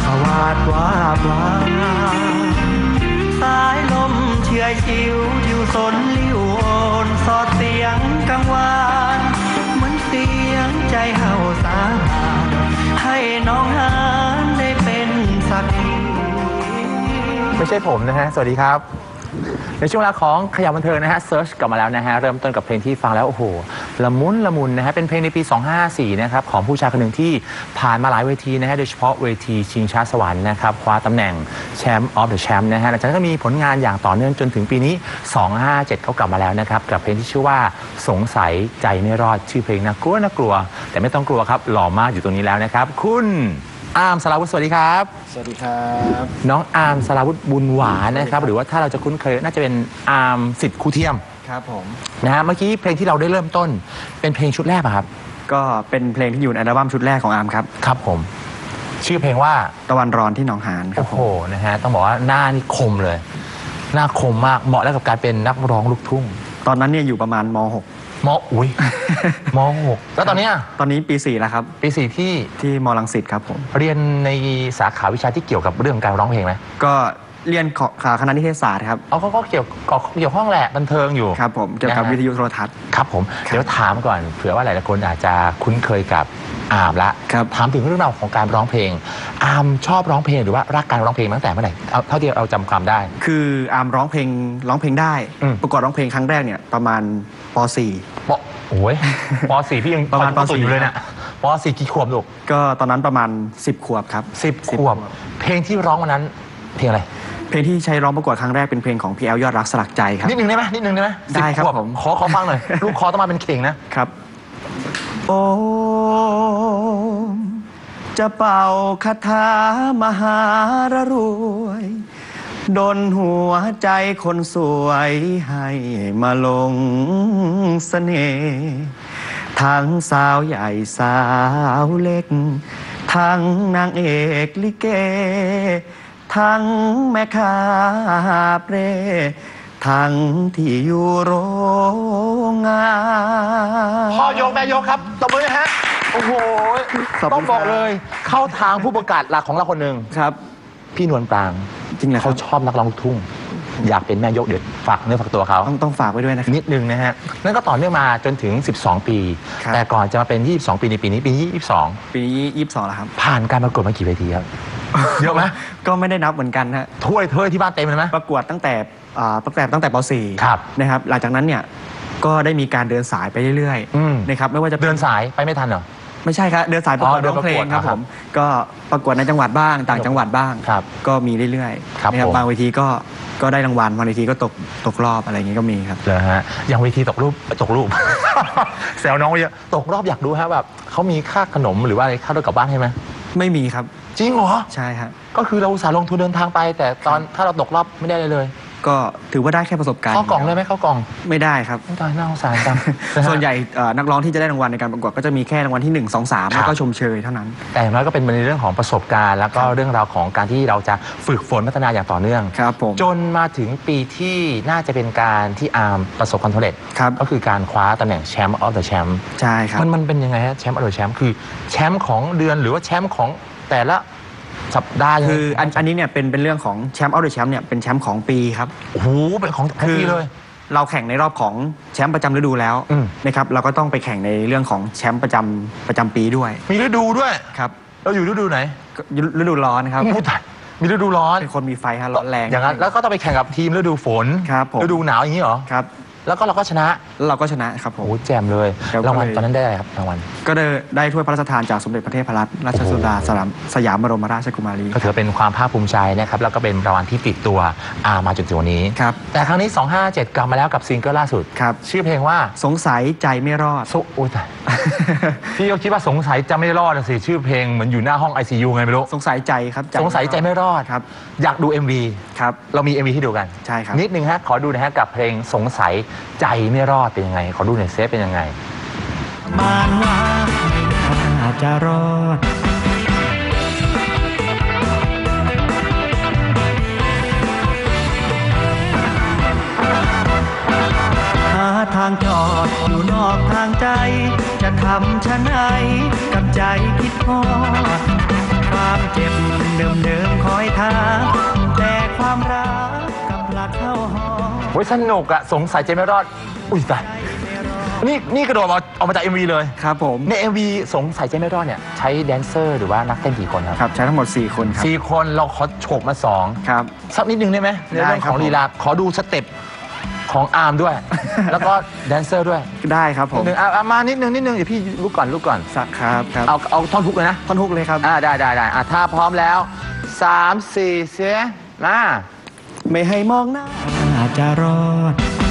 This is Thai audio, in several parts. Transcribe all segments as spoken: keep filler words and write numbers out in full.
สวาดวาบวาสายลมเชื่อยชิวทิวสนลิ้วโอนสอดเสียงกังวานเหมือนเสียงใจเห่าสาบานให้น้องหานได้เป็นสักทีไม่ใช่ผมนะฮะสวัสดีครับในช่วงเวลาของขยับบันเทิงนะฮะเซิร์ชกลับมาแล้วนะฮะเริ่มต้นกับเพลงที่ฟังแล้วโอ้โหละมุนละมุนนะฮะเป็นเพลงในปีสองพันห้าร้อยห้าสิบสี่นะครับของผู้ชายคนหนึ่งที่ผ่านมาหลายเวทีนะฮะโดยเฉพาะเวทีชิงช้าสวรรค์นะครับคว้าตำแหน่งแชมป์ออฟเดอะแชมป์นะฮะหลังจากนั้นก็มีผลงานอย่างต่อเนื่องจนถึงปีนี้สองพันห้าร้อยห้าสิบเจ็ดเขากลับมาแล้วนะครับกับเพลงที่ชื่อว่าสงสัยใจไม่รอดชื่อเพลงน่ากลัวน่ากลัวแต่ไม่ต้องกลัวครับหล่อมากอยู่ตรงนี้แล้วนะครับคุณอาร์มสราวุธสวัสดีครับสวัสดีครับน้องอาร์มสราวุธบุญหวานนะครับหรือว่าถ้าเราจะคุ้นเคยน่าจะเป็นอาร์มสิทธิ์ครูเทียมครับผมนะฮะเมื่อกี้เพลงที่เราได้เริ่มต้นเป็นเพลงชุดแรกป่ะครับก็เป็นเพลงที่อยู่ในอัลบั้มชุดแรกของอาร์มครับครับผมชื่อเพลงว่าตะวันร้อนที่หนองหานครับโอ้โหนะฮะต้องบอกว่าหน้านี่คมเลยหน้าคมมากเหมาะแล้วกับการเป็นนักร้องลูกทุ่งตอนนั้นเนี่ยอยู่ประมาณม หกมอุ้ยม หกแล้วตอนนี้ตอนนี้ปีสี่แล้วครับปีสี่ที่ที่มรังสิตครับผมเรียนในสาขาวิชาที่เกี่ยวกับเรื่องการร้องเพลงไหมก็เรียนคณะนิเทศศาสตร์ครับเอาเขาก็เกี่ยวเกี่ยวข้องแหละบันเทิงอยู่ครับผมเกี่ยวกับวิทยุโทรทัศน์ครับผมเดี๋ยวถามก่อนเผื่อว่าหลายๆคนอาจจะคุ้นเคยกับอาร์มละถามถึงเรื่องราวของการร้องเพลงอาร์มชอบร้องเพลงหรือว่ารักการร้องเพลงตั้งแต่เมื่อไหร่เอาเท่าที่เราจำความได้คืออาร์มร้องเพลงร้องเพลงได้ประกวดร้องเพลงครั้งแรกเนี่ยประมาณป สี่ปโอ้ยป สี่พี่ยังประมาณป สี่อยู่เลยนะป สี่กี่ขวบลูกก็ตอนนั้นประมาณสิบขวบครับสิบขวบเพลงที่ร้องวันนั้นเพลงอะไรเพลงที่ใช้ร้องประกวดครั้งแรกเป็นเพลงของพี่แอลยอดรักสลักใจครับนิดนึงได้ไหมนิดนึงได้ไหมได้ครับผมขอขอฟังหน่อยลูกคอต้องมาเป็นเข่งนะครับโอ้จะเป่าคาถามหารรวยดลหัวใจคนสวยให้มาลงเสน่ห์ทั้งสาวใหญ่สาวเล็กทั้งนางเอกลิเกทั้งแม่ค้าเปรทั้งที่อยู่โรงงานพ่อยกแม่ยกครับตบมือฮะโอ้โหต้องบอกเลยเข้าทางผู้ประกาศหลักของเราคนหนึ่งครับพี่นวลปรางจริงเหรอเขาชอบนักร้องลูกทุ่งอยากเป็นแม่ยกเดี๋ยวฝากเนื้อฝากตัวเขาต้องต้องฝากไว้ด้วยนะนิดนึงนะฮะนั่นก็ต่อเนื่องมาจนถึงสิบสองปีแต่ก่อนจะมาเป็นยี่สิบสองปีในปีนี้ปีนี้ยี่สิบสองปีนี้ยี่สิบสองแล้วครับผ่านการประกวดมากี่เวทีครับเยอะไหมก็ไม่ได้นับเหมือนกันฮะถ้วยถ้วยที่บ้านเต็มเลยไหมประกวดตั้งแต่ตั้งแต่ตั้งแต่ป สี่ครับนะครับหลังจากนั้นเนี่ยก็ได้มีการเดินสายไปเรื่อยๆนะครับไม่ว่าจะเดินสายไปไม่ทันเหรอไม่ใช่ครับเดินสายประกวดร้องเพลงครับผมก็ประกวดในจังหวัดบ้างต่างจังหวัดบ้างก็มีเรื่อยๆนะครับบางเวทีก็ก็ได้รางวัลบางเวทีก็ตกตกรอบอะไรอย่างงี้ก็มีครับเหรอฮะอย่างเวทีตกรูปตกรูปแซวน้องเยอะตกรอบอยากดูฮะแบบเขามีค่าขนมหรือว่าอะไรค่ารถกลับบ้านให้ไหมไม่มีครับจริงเหรอใช่ครับก็คือเราอุตส่าห์ลงทุนเดินทางไปแต่ตอนถ้าเราตกรอบไม่ได้เลยเลยก็ถือว่าได้แค่ประสบการณ์เข้ากล่องได้ไหมเข้ากล่องไม่ได้ครับตายน่าสงสารจังส่วนใหญ่นักร้องที่จะได้รางวัลในการประกวดก็จะมีแค่รางวัลที่หนึ่ง สอง สามแล้วก็ชมเชยเท่านั้นแต่อย่างน้อยก็เป็นในเรื่องของประสบการณ์แล้วก็เรื่องราวของการที่เราจะฝึกฝนพัฒนาอย่างต่อเนื่องครับผมจนมาถึงปีที่น่าจะเป็นการที่อาร์มประสบความสำเร็จก็คือการคว้าตำแหน่งแชมป์ออฟเดอะแชมป์ใช่ครับมันมันเป็นยังไงฮะแชมป์ออฟเดอะแชมป์คือแชมป์ของเดือนหรือว่าแชมป์ของแต่ละสัปดาห์คืออันอันนี้เนี่ยเป็นเป็นเรื่องของแชมป์ออฟเดอะแชมป์เนี่ยเป็นแชมป์ของปีครับโอ้โหเป็นของปีเลยเราแข่งในรอบของแชมป์ประจำฤดูแล้วนะครับเราก็ต้องไปแข่งในเรื่องของแชมป์ประจำประจำปีด้วยมีฤดูด้วยครับเราอยู่ฤดูไหนฤดูร้อนครับมีฤดูร้อนเป็นคนมีไฟฮะร้อนแรงอย่างนั้นแล้วก็ต้องไปแข่งกับทีมฤดูฝนฤดูหนาวอย่างนี้เหรอครับแล้วก็เราก็ชนะเราก็ชนะครับผมโอ้แจมเลยรางวัลตอนนั้นได้อะไรครับรางวัลก็ได้ได้ถ้วยพระราชทานจากสมเด็จพระเทพรัตนราชสุดาสยามบรมราชกุมารีก็ถือเป็นความภาคภูมิใจนะครับแล้วก็เป็นรางวัลที่ติดตัวอามาจนถึงวันนี้ครับแต่ครั้งนี้สองพันห้าร้อยห้าสิบเจ็ดกลับมาแล้วกับซิงเกิลล่าสุดครับชื่อเพลงว่าสงสัยใจไม่รอดโอ้ยพี่ก็คิดว่าสงสัยจะไม่รอดสิชื่อเพลงเหมือนอยู่หน้าห้อง ไอ ซี ยู ไงไม่รู้สงสัยใจครับสงสัยใจไม่รอดครับอยากดู เอ็ม วีครับเรามี เอ็ม วี ให้ดูกันใช่ครับนิดนึงฮะขอดูนะฮะกับเพลงสงสัยใจไม่รอดเป็นยังไงขอดูหน่อยเซฟเป็นยังไงมานว่าไม่น่าจะรอดหาทางจอดอยู่นอกทางใจจะทำชะไหนกับใจคิดทอดความเจ็บเดิมว้ยสนุกอะสงสัยใจไม่รอดอุ้ยตายนี่นี่กระโดดมาออกมาจาก เอ็ม วี เลยครับผมใน เอ็ม วี สงสัยใจไม่รอดเนี่ยใช้แดนเซอร์หรือว่านักเต้นกี่คนครับครับใช้ทั้งหมดสี่คนครับสี่คนเราขอโฉบมาสองครับสักนิดนึงได้ไหมในเรื่องได้ครัขบองลีลาขอดูสเต็ปของอาร์มด้วย แล้วก็แดนเซอร์ด้วยได้ครับผมนิดนึงอ่ะอ่ะมานิดนึงนิดนึงเดี๋ยวพี่ลุกก่อนลุกก่อนสักครับครับเอาเอาท่อนฮุกเลยนะท่อนฮุกเลยครับอ่าได้ได้ได้อ่ะถ้าพร้อมแล้วสามสี่เสียมาไม่ให้มองหน้าอาจจะรอด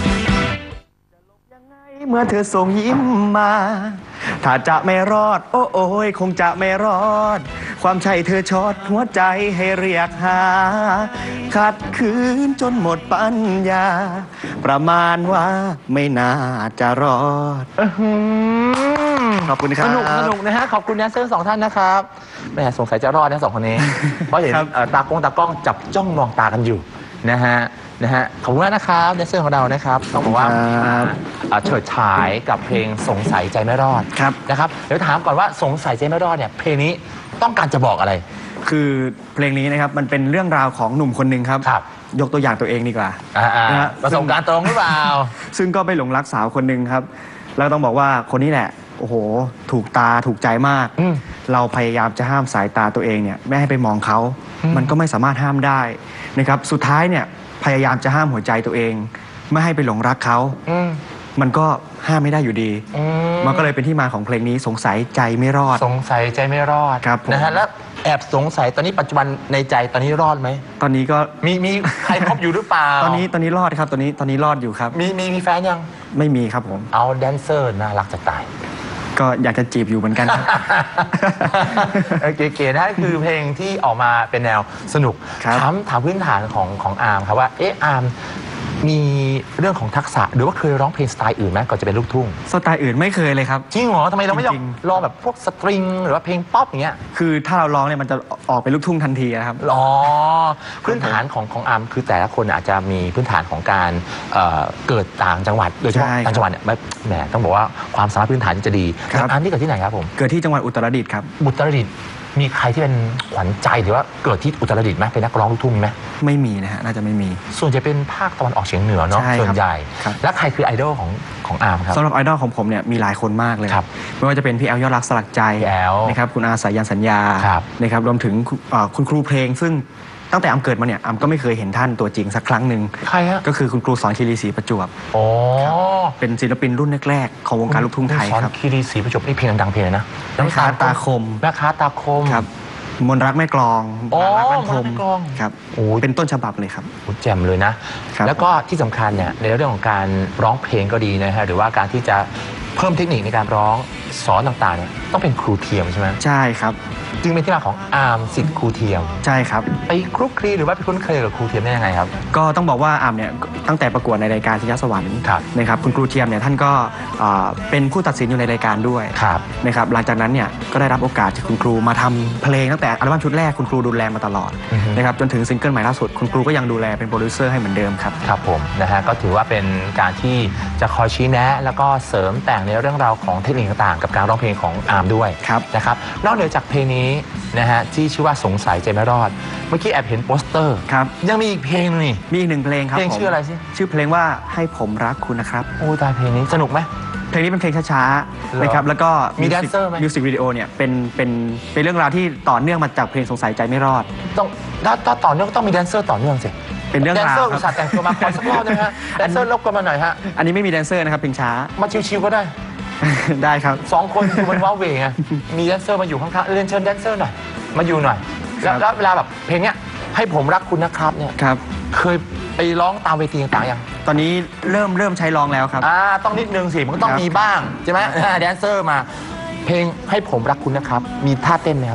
เมื่อเธอส่งยิ้มมา ถ้าจะไม่รอด โอ้โอยคงจะไม่รอด ความใช่เธอช็อตหัวใจให้เรียกหา ขัดขืนจนหมดปัญญา ประมาณว่าไม่น่าจะรอด ขอบคุณครับสนุกสนุกนะฮะขอบคุณแดนเซอร์สองท่านนะครับแหมสงสัยจะรอดนะสองคนนี้ เพราะเห็นครับเอ่อตากล้องตากล้องจับจ้องมองตากันอยู่นะฮะนะฮะขอบคุณมากนะครับแดนเซอร์ของเรานะครับต้องบอกว่าครับอ่าเฉิดฉายกับเพลงสงสัยใจไม่รอดครับนะครับเดี๋ยวถามก่อนว่าสงสัยใจไม่รอดเนี่ยเพลงนี้ต้องการจะบอกอะไรคือเพลงนี้นะครับมันเป็นเรื่องราวของหนุ่มคนหนึ่งครับครับยกตัวอย่างตัวเองดีกว่าอ่าอ่านะฮะประสบการณ์ตรงหรือเปล่าซึ่งก็ไปหลงรักสาวคนหนึ่งครับ แล้วต้องบอกว่าคนนี้แหละ โอ้โห ถูกตาถูกใจมากอืมเราพยายามจะห้ามสายตาตัวเองเนี่ยไม่ให้ไปมองเขาอืมมันก็ไม่สามารถห้ามได้นะครับ สุดท้ายเนี่ยพยายามจะห้ามหัวใจตัวเอง ไม่ให้ไปหลงรักเขาอืมมันก็ห้ามไม่ได้อยู่ดีอืมันก็เลยเป็นที่มาของเพลงนี้สงสัยใจไม่รอดสงสัยใจไม่รอดครับผมนะฮะแล้วแอบสงสัยตอนนี้ปัจจุบันในใจตอนนี้รอดไหมตอนนี้ก็มีมีใครคบอยู่หรือเปล่าตอนนี้ตอนนี้รอดครับตอนนี้ตอนนี้รอดอยู่ครับมีมีมีแฟนยังไม่มีครับผมเอาแดนเซอร์น่ารักจะตายก็อยากจะจีบอยู่เหมือนกันครับเออเก๋ๆนะคือเพลงที่ออกมาเป็นแนวสนุกครับถามถามพื้นฐานของของอาร์มครับว่าเอ๊ะอาร์มมีเรื่องของทักษะหรือว่าเคยร้องเพลงสไตล์อื่นไหมก่อนจะเป็นลูกทุ่งสไตล์อื่นไม่เคยเลยครับจริงเหรอทำไมเราไม่ลองจริงลองแบบพวกสตริงหรือว่าเพลงป๊อปอย่างเงี้ยคือถ้าเราร้องเนี่ยมันจะออกเป็นลูกทุ่งทันทีนะครับอ๋อพื้นฐานของของอาร์มคือแต่ละคนอาจจะมีพื้นฐานของการเอ่อเกิดต่างจังหวัดโดยเฉพาะใช่ครับต่างจังหวัดเนี่ยแหมต้องบอกว่าความสามารถพื้นฐานจะดีครับอาร์มที่เกิดที่ไหนครับผมเกิดที่จังหวัดอุตรดิตถ์ครับอุตรดิตถ์มีใครที่เป็นขวัญใจหรือว่าเกิดที่อุตรดิตถ์ไหมเป็นนักร้องลูกทุ่งมีไหมไม่มีนะฮะน่าจะไม่มีส่วนจะเป็นภาคตะวันออกเฉียงเหนือเนาะใช่ครับส่วนใหญ่ครับและใครคือไอดอลของของอาร์มครับสำหรับไอดอลของผมเนี่ยมีหลายคนมากเลยครับไม่ว่าจะเป็นพี่แอลยอดรักสลักใจพี่แอลนะครับคุณอาสายันสัญญาครับนะครับรวมถึงคุณเอ่อคุณครูเพลง ซึ่งตั้งแต่อำเกิดมาเนี่ยอำก็ไม่เคยเห็นท่านตัวจริงสักครั้งหนึ่งใครฮะก็คือคุณครูสอนคีรีศรีประจวบโอ้เป็นศิลปินรุ่นแรกๆของวงการลูกทุ่งไทยสอนครับคีรีศรีประจวบนี่เพลงดังๆเพลงอะไรนะแม่ค้าตาคมแม่ค้าตาคมครับมนรักแม่กลองอ๋อรักบ้านพรมมนรักแม่กลองครับโอ้ยเป็นต้นฉบับเลยครับโอ้แจ่มเลยนะครับแล้วก็ที่สำคัญเนี่ยในเรื่องของการร้องเพลงก็ดีนะฮะหรือว่าการที่จะเพิ่มเทคนิคในการร้องสอนต่างๆเนี่ยต้องเป็นครูเทียมใช่ไหมใช่ครับจึงเป็นที่มาของอาร์มสิทธิ์ครูเทียมใช่ครับไปคลุกคลีหรือว่าไปคุ้นเคยกับครูเทียมได้ยังไงครับก็ต้องบอกว่าอามเนี่ยตั้งแต่ประกวดในรายการชิงช้าสวรรค์ครับนะครับคุณครูเทียมเนี่ยท่านก็อ่าเป็นผู้ตัดสินอยู่ในรายการด้วยครับนะครับหลังจากนั้นเนี่ยก็ได้รับโอกาสจากคุณครูมาทำเพลงตั้งแต่อัลบั้มชุดแรกคุณครูดูแลมาตลอดอือฮึนะครับจนถึงซิงเกิลใหม่ล่าสุดคุณครูก็ยังดูแลเป็นโปรดิวเซอร์ให้เหมือนเดิมครับครับผมนะฮะก็ถือว่าเป็นการที่จะคอยชี้แนะ แล้วก็เสริมแต่งในเรื่องราวของเทคนิคต่างๆกับการร้องเพลงของอาร์มด้วยครับนะครับนอกเหนือจากเพลงนี้นะฮะที่ชื่อว่าสงสัยใจไม่รอด เมื่อกี้แอบเห็นโปสเตอร์ครับยังมีอีกเพลงนึงนี่มีอีกหนึ่งเพลงครับเพลงผมชื่ออะไรสิชื่อเพลงว่าให้ผมรักคุณนะครับโอ้ตายเพลงนี้สนุกไหมเพลงนี้เป็นเพลงช้าเหรอๆนะครับแล้วก็มีแดนเซอร์ไหมมิวสิกวิดีโอเนี่ยเป็นเป็นเป็นเรื่องราวที่ต่อเนื่องมาจากเพลงสงสัยใจไม่รอดต้องถ้าถ้าต่อเนื่องก็ต้องมีแดนเซอร์ต่อเนื่องสิเป็นเรื่องแดนราเซอวร์อุตคส่ารับห์แต่งตัวมาขอสักรอบนะฮะแดนเซอร์รบกวนมาหน่อยฮะอันนี้ไม่มีแดนเซอร์นะครับเพลงช้ามาชิวๆก็ได้ได้ครับสองคนคือมันว้าเหวไงมีแดนเซอร์มาอยู่ข้างๆเรียนเชิญแดนเซอร์หน่อยมาอยู่หน่อยแล้วครับแล้วเวลาแบบเพลงเนี้ยให้ผมรักคุณนะครับเนี่ยครับเคยไปร้องตามเวทีต่างๆยังตอนนี้เริ่มเริ่มใช้ร้องแล้วครับอ่าต้องนิดนึงสิมันก็ต้องครับมีบ้างใช่ไหมอ่าแดนเซอร์มา เพลงให้ผมรักคุณนะครับ มีท่าเต้นไหมครับ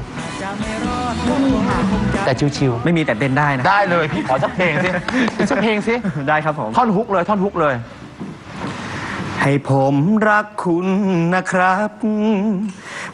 แต่ชิวไม่มีแต่เต้นได้นะๆได้เลยพี่ขอสักเพลงสิอีกสักเพลงสิได้ครับผมท่อนฮุกเลยท่อนฮุกเลยให้ผมรักคุณนะครับ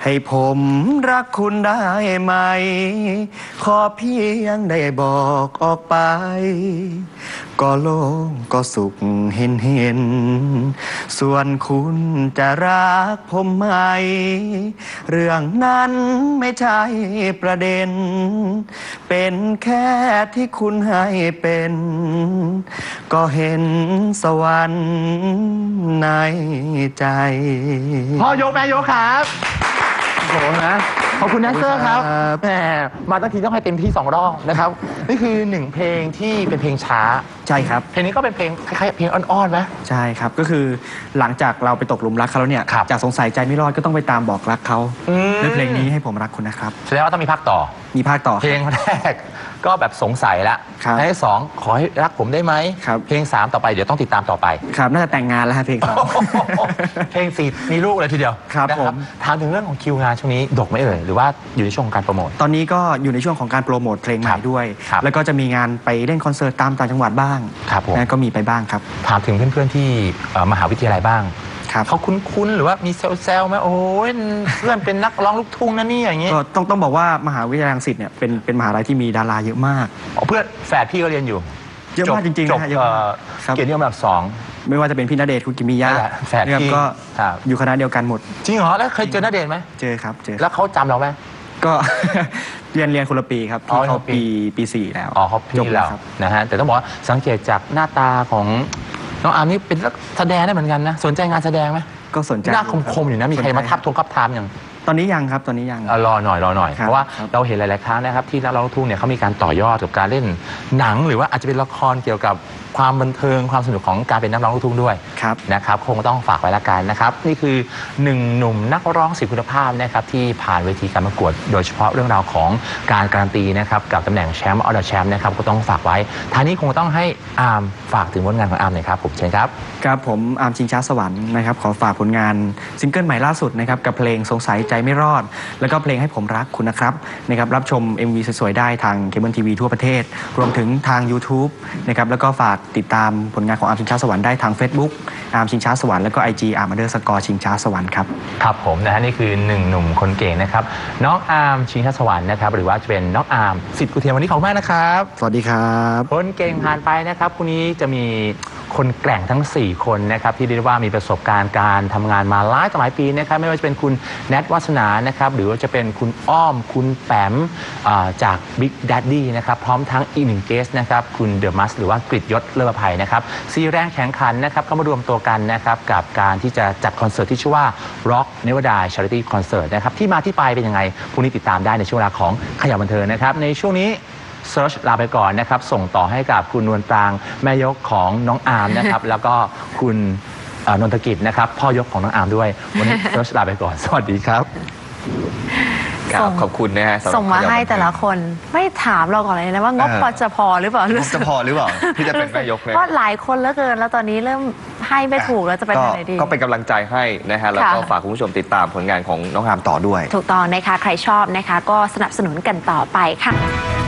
ให้ผมรักคุณได้ไหมขอเพียงได้บอกออกไปก็โล่งก็สุขเห็นเห็นส่วนคุณจะรักผมไหมเรื่องนั้นไม่ใช่ประเด็นเป็นแค่ที่คุณให้เป็นก็เห็นสวรรค์ในใจพ่อยกแม่ยกครับโอ้โหนะขอบคุณแดนเซอร์ครับแหมมาตั้งทีต้องให้เต็มที่สองรอบนะครับนี่คือหนึ่งเพลงที่เป็นเพลงช้าใช่ครับเพลงนี้ก็เป็นเพลงคล้ายๆเพลงอ่อนๆไหมใช่ครับก็คือหลังจากเราไปตกหลุมรักเขาแล้วเนี่ยจากสงสัยใจไม่รอดก็ต้องไปตามบอกรักเขาด้วยเพลงนี้ให้ผมรักคุณนะครับแสดงว่าต้องมีภาคต่อมีภาคต่อเพลงแรกก็แบบสงสัยละเพลงที่สองขอให้รักผมได้ไหมเพลงสามต่อไปเดี๋ยวต้องติดตามต่อไปครับน่าจะแต่งงานแล้วฮะเพลงสองเพลงสี่มีลูกเลยทีเดียวครับผมถามถึงเรื่องของคิวงานช่วงนี้ดกไหมเอ่ยหรือว่าอยู่ในช่วงของการโปรโมทตอนนี้ก็อยู่ในช่วงของการโปรโมทเพลงใหม่ด้วยแล้วก็จะมีงานไปเล่นคอนเสิร์ตตามต่างจังหวัดบ้างนั่นก็มีไปบ้างครับถามถึงเพื่อนๆที่มหาวิทยาลัยบ้างเขาคุ้นๆหรือว่ามีเซลล์ไหมโอ้ยเพื่อนเป็นนักร้องลูกทุ่งนะนี่อย่างนี้ก็ต้องต้องบอกว่ามหาวิทยาลัยรังสิตเนี่ยเป็นเป็นมหาลัยที่มีดาราเยอะมากเพื่อนแฝดพี่ก็เรียนอยู่เยอะมากจริงๆจบเกียรตินิยมอันดับสองไม่ว่าจะเป็นพี่ณเดชน์คุณกิมิยะแฝดพี่ก็อยู่คณะเดียวกันหมดจริงเหรอแล้วเคยเจอณเดชน์ไหมเจอครับเจอแล้วเขาจำเราไหมก็เรียนเรียนคนละปีครับพี่เขาปีปีสี่แล้วอ๋อเขาปีแล้วนะฮะแต่ต้องบอกว่าสังเกตจากหน้าตาของน้องอาร์มนี่เป็นแสดงได้เหมือนกันนะสนใจงานแสดงไหมก็สนใจหน้าคมๆอยู่นะมีใครมาทับทวงคับทามอย่างตอนนี้ยังครับตอนนี้ยังรอหน่อยรอหน่อยเพราะว่าเราเห็นหลายๆครั้งนะครับที่นักร้องลูกทุ่งเนี่ยเขามีการต่อยอดกับการเล่นหนังหรือว่าอาจจะเป็นละครเกี่ยวกับความบันเทิงความสนุกของการเป็นนักร้องลูกทุ่งด้วยนะครับคงต้องฝากไว้ละกันนะครับนี่คือหนึ่งหนุ่มนักร้องศิลป์คุณภาพนะครับที่ผ่านเวทีการประกวดโดยเฉพาะเรื่องราวของการการันตีนะครับกับตำแหน่งแชมป์ออเดอร์แชมป์นะครับก็ต้องฝากไว้ท่านี้คงต้องให้อาร์มฝากถึงผลงานของอาร์มหน่อยครับผมเชิญครับครับผมอาร์มชิงช้าสวรรค์นะครับขอฝากผลงานซิงเกิลใหม่ล่าสุดนะครับกับเพลงสงสัยใจไม่รอดแล้วก็เพลงให้ผมรักคุณนะครับนะครับรับชม เอ็ม วี สวยๆได้ทางเคเบิลทีวีทั่วประเทศรวมถึงทาง YouTube นะครับแล้วก็ฝากติดตามผลงานของอาร์มชิงช้าสวรรค์ได้ทาง Facebook อาร์มชิงช้าสวรรค์แล้วก็ ไอ จี อาร์มอันเดอร์สกอร์ชิงช้าสวรรค์ครับครับผมนะฮะนี่คือหนึ่งหนุ่มคนเก่งนะครับน้องอาร์มชิงช้าสวรรค์นะครับหรือว่าจะเป็นน้องอาร์มสิทธิ์กุเทียมวันนี้ขอบคุณมากนะครับสวัสดีครับคนเก่งผ่านไปนะครับพรุ่งนี้จะมีคนแกร่งทั้งสี่คนนะครับที่เรียกว่ามีประสบการณ์การทำงานมาหลายต่อหลายปีนะครับไม่ว่าจะเป็นคุณแนทวัฒนานะครับหรือว่าจะเป็นคุณอ้อมคุณแปมจาก Big Daddy นะครับพร้อมทั้งอีกหนึ่งเกสนะครับคุณเดอะมัสหรือว่ากฤษยศเลิศประภัยนะครับสี่แรงแข่งขันนะครับก็มารวมตัวกันนะครับกับการที่จะจัดคอนเสิร์ตที่ชื่อว่า Rock Never Die Charity Concert นะครับที่มาที่ไปเป็นยังไงพรุ่งนี้ติดตามได้ในช่วงเวลาของขยับบันเทิงนะครับในช่วงนี้เซิร์ชลาไปก่อนนะครับส่งต่อให้กับคุณนวลปรางแม่ยกของน้องอาร์มนะครับแล้วก็คุณนนทกิจนะครับพ่อยกของน้องอาร์มด้วยวันนี้เซิร์ชลาไปก่อนสวัสดีครับขอบคุณนะฮะส่งมาให้แต่ละคนไม่ถามเราก่อนเลยนะว่างบพอจะพอหรือเปล่างบจะพอหรือเปล่าที่จะเป็นแม่ยกเลยเพราะหลายคนเหลือเกินแล้วตอนนี้เริ่มให้ไม่ถูกแล้วจะไปทางไหนดีก็เป็นกำลังใจให้นะฮะแล้วก็ฝากคุณผู้ชมติดตามผลงานของน้องอาร์มต่อด้วยถูกต้องนะคะใครชอบนะคะก็สนับสนุนกันต่อไปค่ะ